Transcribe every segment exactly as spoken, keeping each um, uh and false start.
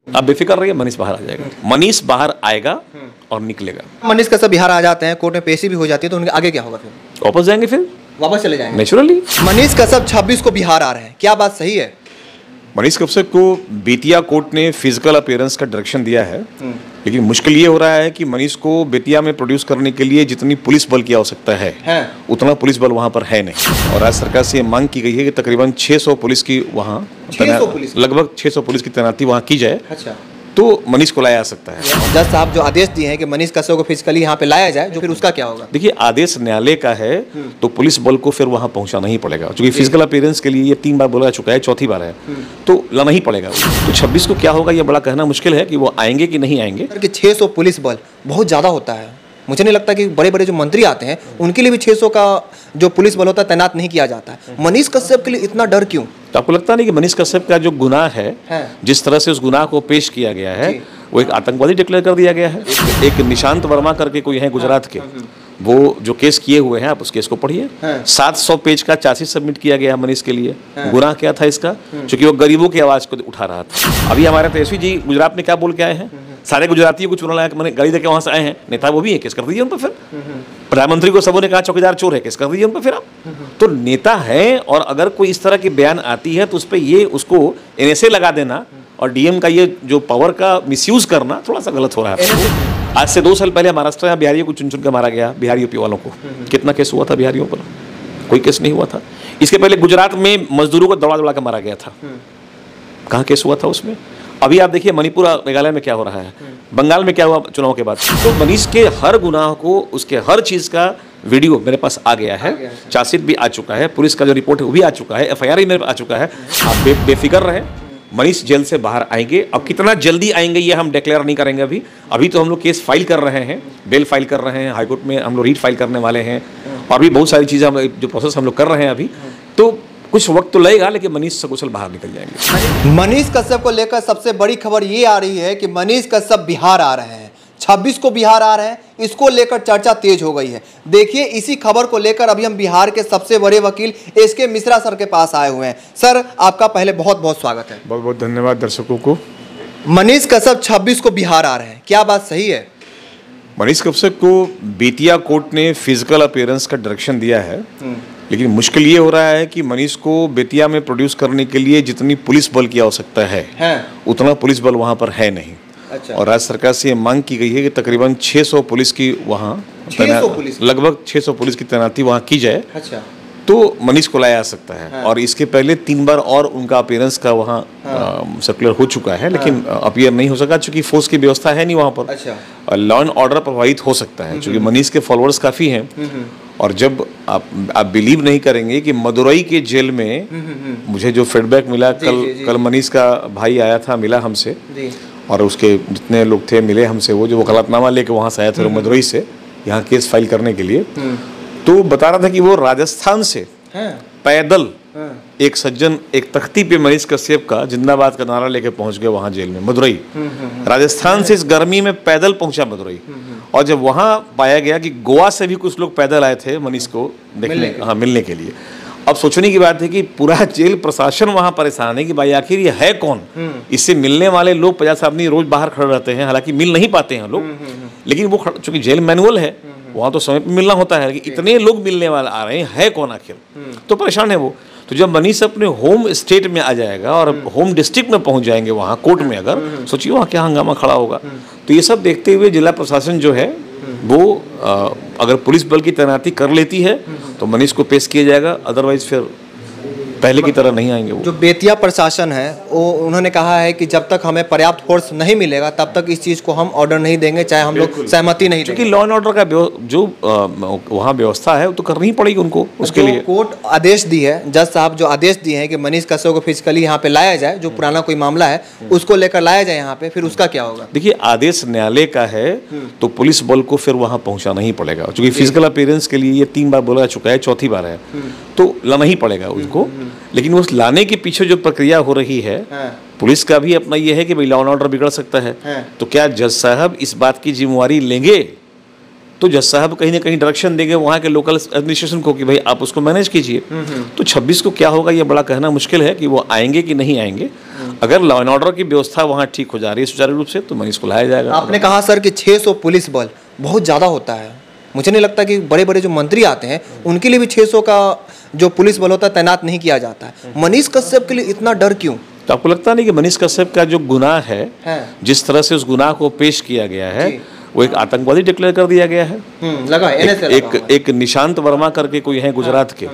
आप बेफिक्र रहिए, मनीष बाहर आ जाएगा। मनीष बाहर आएगा और निकलेगा। मनीष कसब बिहार आ जाते हैं, कोर्ट में पेशी भी हो जाती है, तो उनके आगे क्या होगा? फिर वापस जाएंगे, फिर वापस चले जाएंगे नेचुरली। मनीष कसब छब्बीस को बिहार आ रहे हैं, क्या बात सही है? मनीष कसब को बेतिया कोर्ट ने फिजिकल अपीयरेंस का डायरेक्शन दिया है, लेकिन मुश्किल ये हो रहा है कि मनीष को बेतिया में प्रोड्यूस करने के लिए जितनी पुलिस बल की आवश्यकता है, है उतना पुलिस बल वहां पर है नहीं। और राज्य सरकार से ये मांग की गई है कि तकरीबन छह सौ पुलिस की वहां लगभग छह सौ पुलिस की तैनाती वहां की जाए। अच्छा, तो मनीष को लाया जा सकता है। जज साहब जो आदेश दिए हैं कि मनीष कसब को फिजिकली यहाँ पे लाया जाए, जो फिर उसका क्या होगा? देखिए, आदेश न्यायालय का है तो पुलिस बल को फिर वहां पहुंचाना ही पड़ेगा, क्योंकि फिजिकल अपीयरेंस के लिए ये तीन बार बोला चुका है, चौथी बार है, तो लाना ही पड़ेगा। तो छब्बीस को क्या होगा ये बड़ा कहना मुश्किल है कि वो आएंगे कि नहीं आएंगे। छह सौ पुलिस बल बहुत ज्यादा होता है, मुझे नहीं लगता कि बड़े बड़े जो मंत्री आते हैं उनके लिए भी छह सौ का जो पुलिस बल होता है तैनात नहीं किया जाता है। मनीष कश्यप के लिए इतना डर क्यों? तो आपको लगता नहीं कि मनीष कश्यप का जो गुनाह है, है जिस तरह से उस गुनाह को पेश किया गया है, वो एक आतंकवादी डिक्लेयर कर दिया गया है। एक निशांत वर्मा करके कोई है गुजरात के, वो जो केस किए हुए हैं, आप उस केस को पढ़िए। सात सौ पेज का चार्जशीट सबमिट किया गया है मनीष के लिए। गुनाह क्या था इसका? क्योंकि वो गरीबों की आवाज को उठा रहा था। अभी हमारे तेजस्वी जी गुजरात में क्या बोल के आए हैं? सारे गुजरातियों को चुना लाया, मैंने गाड़ी देके वहां से आए हैं, नेता वो भी है, केस कर दीजिए उन पर। फिर प्रधानमंत्री को सबों ने कहा चौकीदार चोर है, केस कर दीजिए उन पर। फिर आप तो नेता है, और अगर कोई इस तरह की बयान आती है तो उस पर ये उसको एनएसए लगा देना और डीएम का ये जो पावर का मिसयूज करना थोड़ा सा गलत हो रहा है। आज से दो साल पहले महाराष्ट्र में बिहारियों को चुन चुन कर मारा गया, बिहारी यूपी वालों को। कितना केस हुआ था बिहारियों पर? कोई केस नहीं हुआ था। इसके पहले गुजरात में मजदूरों को दौड़ा दौड़ा कर मारा गया था, कहाँ केस हुआ था उसमें? अभी आप देखिए मणिपुर मेघालय में क्या हो रहा है, बंगाल में क्या हुआ चुनाव के बाद। तो मनीष के हर गुनाह को, उसके हर चीज का वीडियो मेरे पास आ गया है, चार्जशीट भी आ चुका है, पुलिस का जो रिपोर्ट है वो भी आ चुका है, एफआईआर भी मेरे पास आ चुका है। आप बे, बेफिक्र रहें, मनीष जेल से बाहर आएंगे। अब कितना जल्दी आएंगे ये हम डिक्लेयर नहीं करेंगे अभी। अभी तो हम लोग केस फाइल कर रहे हैं, बेल फाइल कर रहे हैं, हाईकोर्ट में हम लोग रीट फाइल करने वाले हैं, और भी बहुत सारी चीज़ें हम जो प्रोसेस हम लोग कर रहे हैं अभी। तो कुछ वक्त तो लगेगा, लेकिन मनीष सकुशल बाहर निकल जाएंगे। मनीष कश्यप को लेकर सबसे बड़ी खबर ये आ रही है कि मनीष कश्यप बिहार आ रहे हैं, छब्बीस को बिहार आ रहे हैं, इसको लेकर चर्चा तेज हो गई है। देखिए, इसी खबर को लेकर अभी हम बिहार के सबसे बड़े वकील एस के मिश्रा सर के पास आए हुए हैं। सर, आपका पहले बहुत बहुत स्वागत है। बहुत बहुत धन्यवाद दर्शकों को। मनीष कश्यप छब्बीस को बिहार आ रहे हैं, क्या बात सही है? मनीष कश्यप को बेतिया कोर्ट ने फिजिकल अपीयरेंस का डायरेक्शन दिया है, लेकिन मुश्किल ये हो रहा है कि मनीष को बेतिया में प्रोड्यूस करने के लिए जितनी पुलिस बल की आवश्यकता है, है उतना पुलिस बल वहां पर है नहीं। अच्छा। और राज्य सरकार से ये मांग की गई है कि तकरीबन छह सौ पुलिस की वहां लगभग छह सौ पुलिस की तैनाती वहां की जाए। अच्छा। तो मनीष को लाया जा सकता है। हाँ। और इसके पहले तीन बार और उनका अपीयरेंस का वहाँ हाँ। सर्कुलर हो चुका है, लेकिन हाँ। अपीयर नहीं हो सका क्योंकि फोर्स की व्यवस्था है नहीं वहाँ पर। अच्छा। लॉ एंड ऑर्डर प्रभावित हो सकता है क्योंकि मनीष के फॉलोअर्स काफ़ी हैं। और जब आप आप बिलीव नहीं करेंगे कि मदुरई के जेल में मुझे जो फीडबैक मिला, कल जी, जी, कल मनीष का भाई आया था, मिला हमसे, और उसके जितने लोग थे मिले हमसे, वो जो वकालतनामा लेके वहाँ से आए थे मदुरई से यहाँ केस फाइल करने के लिए, तो बता रहा था कि वो राजस्थान से पैदल एक सज्जन एक तख्ती पे मनीष कश्यप का जिंदाबाद का नारा लेके पहुंच गए वहां जेल में, मदुरई। राजस्थान से इस गर्मी में पैदल पहुंचा मदुरई। और जब वहां पाया गया कि गोवा से भी कुछ लोग पैदल आए थे मनीष को देखने, हाँ, मिलने के लिए। अब सोचने की बात है कि पूरा जेल प्रशासन वहां परेशान है कि भाई आखिर ये है कौन, इससे मिलने वाले लोग पचास आदमी रोज बाहर खड़े रहते हैं, हालांकि मिल नहीं पाते हैं लोग, लेकिन वो चूंकि जेल मैनुअल है वहाँ तो समय पर मिलना होता है कि इतने लोग मिलने वाले आ रहे हैं, है कौन आखिर, तो परेशान है वो। तो जब मनीष अपने होम स्टेट में आ जाएगा और होम डिस्ट्रिक्ट में पहुंच जाएंगे वहाँ कोर्ट में, अगर सोचिए वहाँ क्या हंगामा खड़ा होगा। तो ये सब देखते हुए जिला प्रशासन जो है वो आ, अगर पुलिस बल की तैनाती कर लेती है तो मनीष को पेश किया जाएगा, अदरवाइज फिर पहले की तरह नहीं आएंगे वो। जो बेतिया प्रशासन है वो उन्होंने कहा है कि जब तक हमें पर्याप्त फोर्स नहीं मिलेगा तब तक इस चीज़ को हम ऑर्डर नहीं देंगे, चाहे हम लोग सहमति नहीं देंगे। क्योंकि लॉ एंड ऑर्डर का जो वहाँ व्यवस्था है वो तो करनी पड़ेगी उनको, उसके लिए कोर्ट आदेश दी है, जज साहब जो आदेश दिए हैं कि मनीष कश्यप को फिजिकली यहाँ पे लाया जाए, जो पुराना कोई मामला है उसको लेकर लाया जाए यहाँ पे, फिर उसका क्या होगा? देखिए, आदेश न्यायालय का है तो पुलिस बल को फिर वहाँ पहुँचाना ही पड़ेगा, क्योंकि फिजिकल अपीयरेंस के लिए ये तीन बार बोला चुका है, चौथी बार है, तो लाना ही पड़ेगा उनको। लेकिन उस लाने के पीछे जो प्रक्रिया हो रही है, पुलिस का भी अपना ये है कि भाई लॉ एंड ऑर्डर बिगड़ सकता है, तो क्या जज साहब इस बात की जिम्मेवारी लेंगे तो जज साहब कहीं ना कहीं डायरेक्शन देंगे वहाँ के लोकल एडमिनिस्ट्रेशन को कि भाई आप उसको मैनेज कीजिए। तो छब्बीस को क्या होगा ये बड़ा कहना मुश्किल है कि वो आएंगे कि नहीं आएंगे। अगर लॉ एंड ऑर्डर की व्यवस्था वहाँ ठीक हो जा रही है सुचारू रूप से तो मनीष को लाया जाएगा। आपने कहा सर कि छह सौ पुलिस बल बहुत ज़्यादा होता है, मुझे नहीं लगता कि बड़े बड़े जो मंत्री आते हैं उनके लिए भी छह सौ का जो पुलिस बल होता है तैनात नहीं किया जाता है। मनीष कश्यप के लिए इतना डर क्यों? तो आपको लगता नहीं कि मनीष कश्यप का जो गुनाह है, है। जिस तरह से उस गुनाह को पेश किया गया है वो एक आतंकवादी डिक्लेयर कर दिया गया है। लगा एक, एक, एक निशांत वर्मा करके कोई है गुजरात के,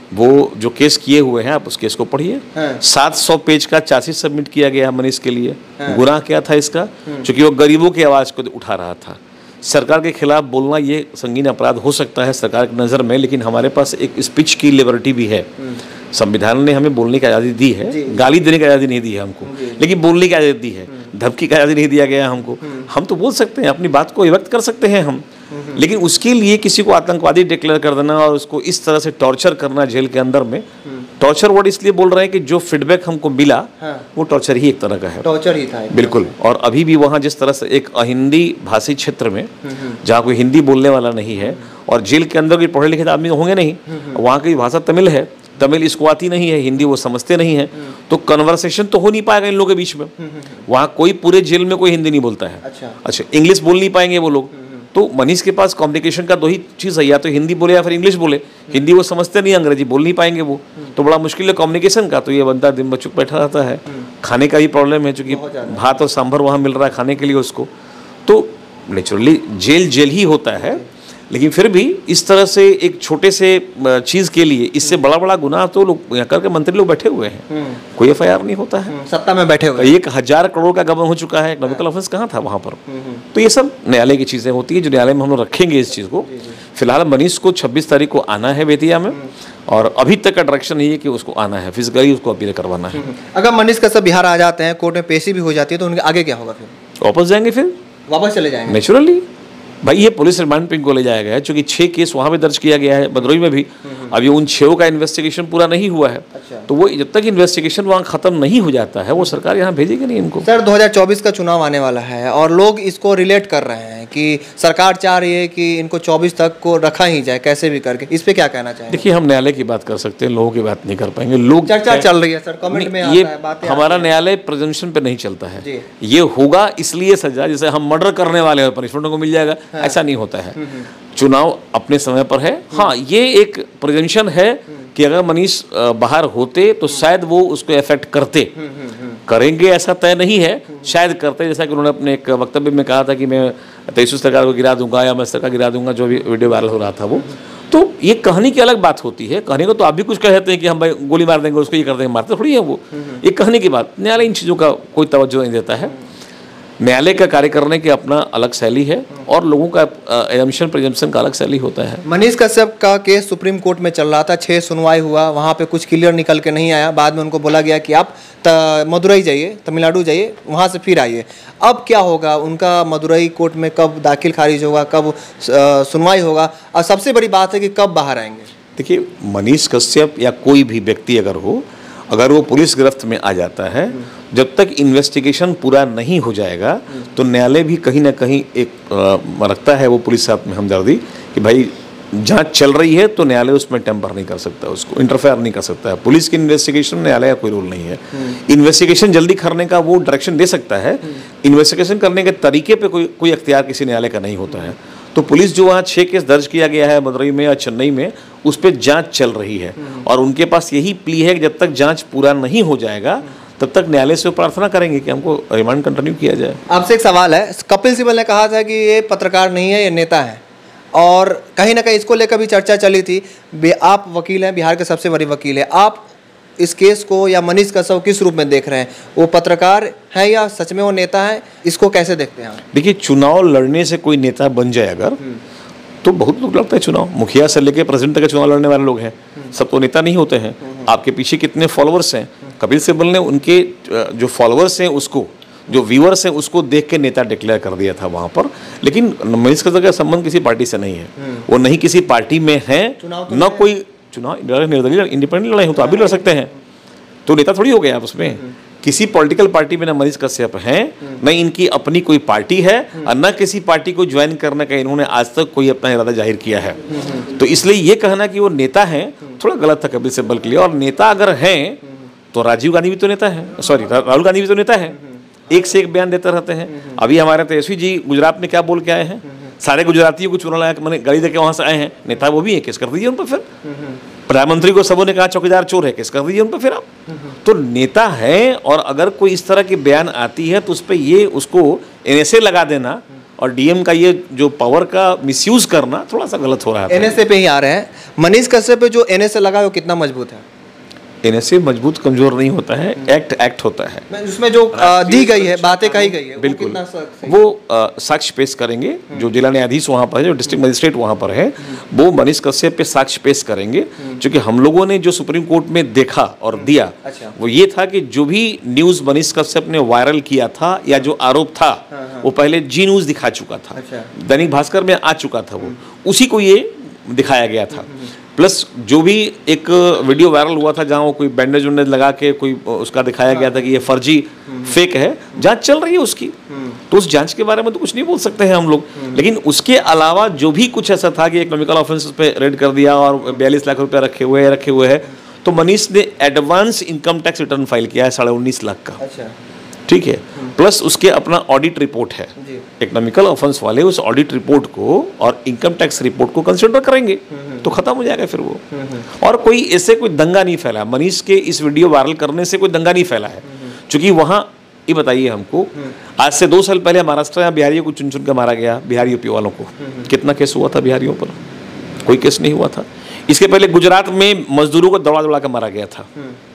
वो जो केस किए हुए हैं आप उस केस को पढ़िए। सात सौ पेज का चार्जशीट सबमिट किया गया मनीष के लिए। गुनाह क्या था इसका? क्योंकि वो गरीबों की आवाज़ को उठा रहा था। सरकार के खिलाफ बोलना ये संगीन अपराध हो सकता है सरकार की नज़र में, लेकिन हमारे पास एक स्पीच की लिबर्टी भी है। संविधान ने हमें बोलने की आज़ादी दी है, गाली देने की आज़ादी नहीं दी है हमको, लेकिन बोलने की आज़ादी दी है। धमकी की आज़ादी नहीं दिया गया हमको। हम तो बोल सकते हैं, अपनी बात को व्यक्त कर सकते हैं हम, लेकिन उसके लिए किसी को आतंकवादी डिक्लेयर कर देना और उसको इस तरह से टॉर्चर करना जेल के अंदर में, टॉर्चर वर्ड इसलिए बोल रहे हैं कि जो फीडबैक हमको मिला हाँ। वो टॉर्चर ही एक तरह का है, टॉर्चर ही था बिल्कुल। और अभी भी वहाँ जिस तरह से एक अहिंदी भाषी क्षेत्र में जहाँ कोई हिंदी बोलने वाला नहीं है और जेल के अंदर कोई पढ़े लिखे आदमी होंगे नहीं, वहाँ की भाषा तमिल है, तमिल इसको आती नहीं है, हिंदी वो समझते नहीं है, तो कन्वर्सेशन तो हो नहीं पाएगा इन लोगों के बीच में। वहाँ कोई पूरे जेल में कोई हिंदी नहीं बोलता है। अच्छा, अच्छा इंग्लिश बोल नहीं पाएंगे वो लोग। तो मनीष के पास कम्युनिकेशन का दो ही चीज़ है, या तो हिंदी बोले या फिर इंग्लिश बोले। हिंदी वो समझते नहीं, अंग्रेजी बोल नहीं पाएंगे वो, तो बड़ा मुश्किल है कम्युनिकेशन का। तो ये बंदा दिन भर चुप बैठा रहता है। खाने का भी प्रॉब्लम है, चूँकि भात और सांभर वहाँ मिल रहा है खाने के लिए उसको, तो नेचुरली जेल जेल ही होता है। लेकिन फिर भी इस तरह से एक छोटे से चीज़ के लिए इससे बड़ा बड़ा गुनाह तो लोग यहाँ करके मंत्री लोग बैठे हुए हैं, कोई एफ आई आर नहीं होता है, सत्ता में बैठे हुए। एक हजार करोड़ का गबन हो चुका है, नॉमिकल ऑफेंस कहाँ था वहाँ पर। तो ये सब न्यायालय की चीज़ें होती है जो न्यायालय में हम लोग रखेंगे इस चीज़ को। फिलहाल मनीष को छब्बीस तारीख को आना है बेतिया में, और अभी तक का डायरेक्शन ये है कि उसको आना है, फिजिकली उसको अपील करवाना है। अगर मनीष कश्यप बिहार आ जाते हैं, कोर्ट में पेशी भी हो जाती है, तो उनके आगे क्या होगा? फिर वापस जाएंगे, फिर वापस चले जाएंगे नेचुरली। भाई ये पुलिस रिमांड पे को ले जाया गया है, क्योंकि छह केस वहाँ पे दर्ज किया गया है, भदोही में भी। अभी उन छह का इन्वेस्टिगेशन पूरा नहीं हुआ है। अच्छा। तो वो जब तक इन्वेस्टिगेशन वहाँ खत्म नहीं हो जाता है वो सरकार यहाँ भेजेगी नहीं इनको। सर दो हज़ार चौबीस का चुनाव आने वाला है और लोग इसको रिलेट कर रहे हैं कि सरकार चाह रही है कि इनको चौबीस तक को रखा ही जाए कैसे भी करके, इस पे क्या कहना चाहिए? देखिए हम न्यायालय की बात कर सकते हैं, लोगों की बात नहीं कर पाएंगे। लोग चर्चा चल रही है सर, कमेंट में ये हमारा न्यायालय प्रेजम्पशन पे नहीं चलता है। ये होगा इसलिए सजा, जैसे हम मर्डर करने वाले हैं पनिशमेंट को मिल जाएगा, ऐसा नहीं होता है। चुनाव अपने समय पर है। हाँ ये एक प्रेजेंशन है कि अगर मनीष बाहर होते तो शायद वो उसको इफेक्ट करते, करेंगे ऐसा तय नहीं है, शायद करते। जैसा कि उन्होंने अपने एक वक्तव्य में कहा था कि मैं तेईस सरकार को गिरा दूंगा या मैं सरकार गिरा दूंगा, जो भी वीडियो वायरल हो रहा था वो। तो ये कहनी की अलग बात होती है, कहने को तो आप भी कुछ कहते हैं कि हम भाई गोली मार देंगे उसको, ये कर देंगे, मारते थोड़ी है वो। ये कहने की बात, न्यायालय इन चीज़ों का कोई तवज्जो नहीं देता है। न्यायालय का कार्य करने की अपना अलग शैली है और लोगों का एजम्पशन प्रिजम्पशन का अलग शैली होता है। मनीष कश्यप का केस सुप्रीम कोर्ट में चल रहा था, छह सुनवाई हुआ, वहाँ पे कुछ क्लियर निकल के नहीं आया। बाद में उनको बोला गया कि आप मदुरई जाइए, तमिलनाडु जाइए, वहाँ से फिर आइए। अब क्या होगा? उनका मदुरई कोर्ट में कब दाखिल खारिज होगा, कब सुनवाई होगा, और सबसे बड़ी बात है कि कब बाहर आएंगे? देखिए मनीष कश्यप या कोई भी व्यक्ति अगर हो, अगर वो पुलिस गिरफ्त में आ जाता है, जब तक इन्वेस्टिगेशन पूरा नहीं हो जाएगा तो न्यायालय भी कहीं ना कहीं एक आ, रखता है वो पुलिस साथ में हमदर्दी कि भाई जांच चल रही है तो न्यायालय उसमें टेम्पर नहीं कर सकता, उसको इंटरफेयर नहीं कर सकता है। पुलिस की इन्वेस्टिगेशन न्यायालय का कोई रोल नहीं है। इन्वेस्टिगेशन जल्दी करने का वो डायरेक्शन दे सकता है, इन्वेस्टिगेशन करने के तरीके पे कोई कोई अख्तियार किसी न्यायालय का नहीं होता है। तो पुलिस जो वहाँ छः केस दर्ज किया गया है मदुरई में या चेन्नई में, उस पर जांच चल रही है और उनके पास यही प्ली है कि जब तक जांच पूरा नहीं हो जाएगा तब तक न्यायालय से प्रार्थना करेंगे कि हमको रिमांड कंटिन्यू किया जाए। आपसे एक सवाल है, कपिल सिब्बल ने कहा था कि ये पत्रकार नहीं है, ये नेता है, और कहीं ना कहीं इसको लेकर भी चर्चा चली थी। आप वकील हैं, बिहार के सबसे बड़े वकील हैं, आप इस केस को या मनीष कश्यप किस रूप में देख रहे हैं? वो पत्रकार है या सच में वो नेता है? इसको कैसे देखते हैं? देखिए चुनाव लड़ने से कोई नेता बन जाए अगर, तो बहुत लोग लड़ते हैं चुनाव, मुखिया से लेकर प्रेसिडेंट तक चुनाव लड़ने वाले लोग हैं, सब तो नेता नहीं होते हैं। आपके पीछे कितने फॉलोअर्स हैं? कपिल सिब्बल ने उनके जो फॉलोअर्स हैं उसको, जो व्यूअर्स हैं उसको देख के नेता डिक्लेयर कर दिया था वहाँ पर। लेकिन मनीष कश्यप का संबंध किसी पार्टी से नहीं है, वो नहीं किसी पार्टी में है, न कोई चुनाव इंडिपेंडेंट लड़ाई हो तो आप भी लड़ सकते हैं, तो नेता थोड़ी हो गए आप उसमें किसी पॉलिटिकल पार्टी में ना मनीष कश्यप हैं, न इनकी अपनी कोई पार्टी है, और न किसी पार्टी को ज्वाइन करने का इन्होंने आज तक कोई अपना इरादा जाहिर किया है। तो इसलिए ये कहना कि वो नेता हैं थोड़ा गलत था कपिल सिब्बल के लिए। और नेता अगर हैं तो राजीव गांधी भी तो नेता है, सॉरी राहुल गांधी भी तो नेता है, एक से एक बयान देते रहते हैं। अभी हमारे तेजस्वी जी गुजरात में क्या बोल के आए हैं, सारे गुजरातियों को चुना लगा मैंने गाड़ी देके वहां से आए हैं, नेता वो भी है, केस कर दीजिए उन पर। फिर प्रधानमंत्री को सबों ने कहा चौकीदार चोर है, केस कर दीजिए उन पर। फिर आप तो नेता है, और अगर कोई इस तरह की बयान आती है तो उस पर ये उसको एनएसए लगा देना और डीएम का ये जो पावर का मिसयूज करना थोड़ा सा गलत हो रहा है। एनएसए पे ही आ रहे हैं। मनीष कश्यप पे जो एनएसए लगा है वो कितना मजबूत है? एनएसए मजबूत कमजोर नहीं होता है, एक्ट एक्ट होता है। उसमें जो आ, दी गई है, बातें कही गई है, बिल्कुल वो, वो साक्ष्य पेश करेंगे। जो जिला न्यायाधीश वहाँ पर है, जो डिस्ट्रिक्ट मजिस्ट्रेट वहाँ पर है, वो मनीष कश्यप पे साक्ष्य पेश करेंगे। क्योंकि हम लोगों ने जो सुप्रीम कोर्ट में देखा और दिया, अच्छा। वो ये था कि जो भी न्यूज़ मनीष कश्यप ने वायरल किया था या जो आरोप था, वो पहले जी न्यूज़ दिखा चुका था, दैनिक भास्कर में आ चुका था, वो उसी को ये दिखाया गया था। प्लस जो भी एक वीडियो वायरल हुआ था जहाँ वो कोई बैंडेज वैंडेज लगा के कोई उसका दिखाया गया था कि ये फर्जी फेक है, जांच चल रही है उसकी, तो उस जांच के बारे में तो कुछ नहीं बोल सकते हैं हम लोग। लेकिन उसके अलावा जो भी कुछ ऐसा था कि इकोनॉमिकल ऑफेंस पे रेड कर दिया और बयालीस लाख रुपया रखे हुए रखे हुए हैं, तो मनीष ने advance income tax return file किया है साढ़े उन्नीस लाख का, ठीक है। प्लस उसके अपना ऑडिट रिपोर्ट है, इकोनॉमिकल ऑफेंस वाले उस ऑडिट रिपोर्ट को और इनकम टैक्स रिपोर्ट को कंसिडर करेंगे तो खत्म हो जाएगा फिर वो। और कोई ऐसे कोई दंगा नहीं फैला मनीष के इस वीडियो वायरल करने से, कोई दंगा नहीं फैला है। क्योंकि वहाँ ये बताइए हमको, आज से दो साल पहले महाराष्ट्र या बिहारियों को चुन चुन कर मारा गया, बिहारी यूपी वालों को कितना केस हुआ था बिहारियों पर? कोई केस नहीं हुआ था। इसके पहले गुजरात में मजदूरों को दौड़ा दौड़ा कर मारा गया था,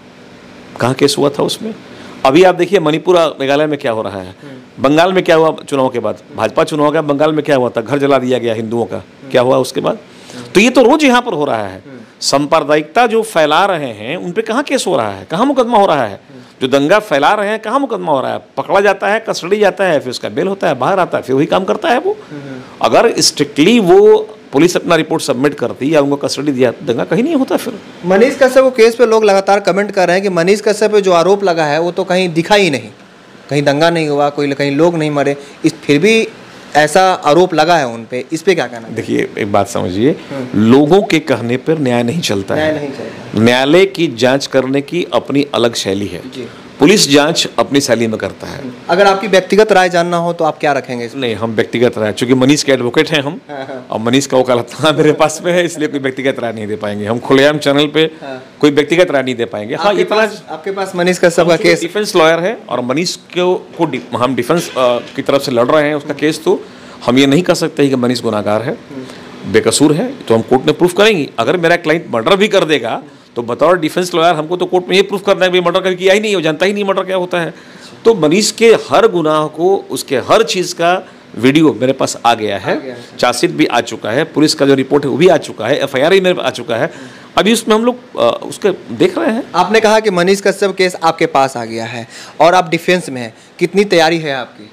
कहाँ केस हुआ था उसमें? अभी आप देखिए मणिपुर मेघालय में क्या हो रहा है, बंगाल में क्या हुआ चुनाव के बाद, भाजपा चुनाव का बंगाल में क्या हुआ था, घर जला दिया गया हिंदुओं का, क्या हुआ उसके बाद? तो ये तो रोज यहाँ पर हो रहा है। सांप्रदायिकता जो फैला रहे हैं उन पे कहाँ केस हो रहा है, कहाँ मुकदमा हो रहा है? जो दंगा फैला रहे हैं कहाँ मुकदमा हो रहा है? पकड़ा जाता है, कस्टडी जाता है, फिर उसका बेल होता है, बाहर आता है, फिर वही काम करता है वो। अगर स्ट्रिक्टली वो पुलिस अपना रिपोर्ट सबमिट करती या उनको कस्टडी दिया, दंगा कहीं नहीं होता फिर। मनीष कश्यप को केस पे लोग लगातार कमेंट कर रहे हैं कि मनीष कश्यप पे जो आरोप लगा है वो तो कहीं दिखा ही नहीं, कहीं दंगा नहीं हुआ, कोई कहीं लोग नहीं मरे, इस फिर भी ऐसा आरोप लगा है उन पे, इस पे क्या कहना? देखिए एक बात समझिए, लोगों के कहने पर न्याय नहीं चलता है। न्यायालय की जांच करने की अपनी अलग शैली है, पुलिस जांच अपनी शैली में करता है। अगर आपकी व्यक्तिगत राय जानना हो तो आप क्या रखेंगे? नहीं, हम व्यक्तिगत राय, चूंकि मनीष के एडवोकेट हैं हम, और मनीष का वकालतनामा मेरे पास में है, इसलिए कोई व्यक्तिगत राय नहीं दे पाएंगे हम। खुलेआम चैनल पे कोई व्यक्तिगत राय नहीं दे पाएंगे। हाँ, इतना आपके पास मनीष कश्यप का केस, डिफेंस लॉयर है और मनीष को को हम डिफेंस की तरफ से लड़ रहे हैं उसका केस, तो हम ये नहीं कह सकते कि मनीष गुनाहगार है, बेकसूर है, तो हम कोर्ट में प्रूफ करेंगे। अगर मेरा क्लाइंट मर्डर भी कर देगा तो बतौर डिफेंस लॉयर हमको तो कोर्ट में ये प्रूफ करना है कि मर्डर कभी किया ही नहीं, वो जानता ही नहीं मर्डर क्या होता है। तो मनीष के हर गुनाह को, उसके हर चीज़ का वीडियो मेरे पास आ गया है, चार्जशीट भी आ चुका है, पुलिस का जो रिपोर्ट है वो भी आ चुका है, एफ आई आर भी मेरे पास आ चुका है। अभी उसमें हम लोग उसके देख रहे हैं। आपने कहा कि मनीष कश्यप केस आपके पास आ गया है और आप डिफेंस में हैं, कितनी तैयारी है आपकी?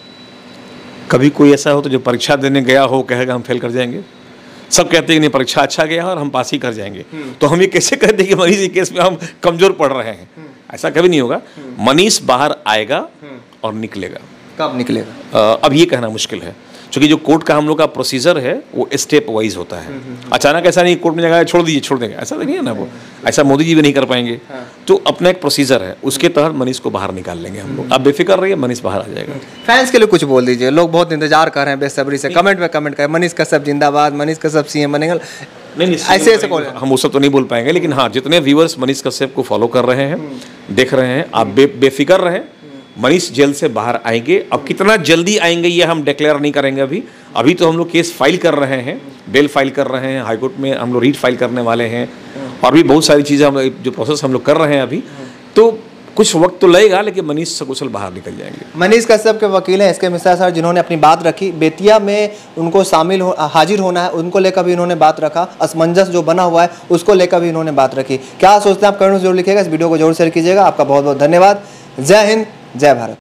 कभी कोई ऐसा हो तो जो परीक्षा देने गया हो कहेगा हम फेल कर जाएंगे, सब कहते हैं कि नहीं परीक्षा अच्छा गया और हम पास ही कर जाएंगे, तो हम ये कैसे कहते हैं कि मनीष के केस में हम कमजोर पड़ रहे हैं? ऐसा कभी नहीं होगा। मनीष बाहर आएगा और निकलेगा। कब निकलेगा? आ, अब ये कहना मुश्किल है, क्योंकि जो कोर्ट का हम लोग का प्रोसीजर है वो स्टेप वाइज होता है। अचानक ऐसा नहीं कोर्ट में जाएगा छोड़ दीजिए छोड़ देंगे, ऐसा नहीं है ना, वो ऐसा मोदी जी भी नहीं कर पाएंगे। तो अपना एक प्रोसीजर है, उसके तहत मनीष को बाहर निकाल लेंगे हम लोग। आप बेफिक्र रहिए, मनीष बाहर आ जाएगा। फैंस के लिए कुछ बोल दीजिए, लोग बहुत इंतजार कर रहे हैं बेसब्री से, कमेंट में कमेंट करें मनीष कश्यप जिंदाबाद, मनीष कश्यप सीएम बनेगा। नहीं ऐसे ऐसे हम वो सब तो नहीं बोल पाएंगे, लेकिन हाँ जितने व्यूअर्स मनीष कश्यप को फॉलो कर रहे हैं, देख रहे हैं, आप बे, बेफिक्र रहें, मनीष जेल से बाहर आएंगे। अब कितना जल्दी आएंगे ये हम डिक्लेयर नहीं करेंगे अभी। अभी तो हम लोग केस फाइल कर रहे हैं, बेल फाइल कर रहे हैं, हाईकोर्ट में हम लोग रीट फाइल करने वाले हैं, और भी बहुत सारी चीज़ें हम जो प्रोसेस हम लोग कर रहे हैं अभी, तो कुछ वक्त तो लगेगा, लेकिन मनीष सकुशल बाहर निकल जाएंगे। मनीष कश्यप के वकील हैं एस के मिश्रा सर, जिन्होंने अपनी बात रखी। बेतिया में उनको शामिल हो हाजिर होना है, उनको लेकर भी इन्होंने बात रखा। असमंजस जो बना हुआ है उसको लेकर भी इन्होंने बात रखी। क्या सोचते हैं आप कमेंट में जरूर लिखिएगा, इस वीडियो को जरूर शेयर कीजिएगा। आपका बहुत बहुत धन्यवाद। जय हिंद, जय भारत।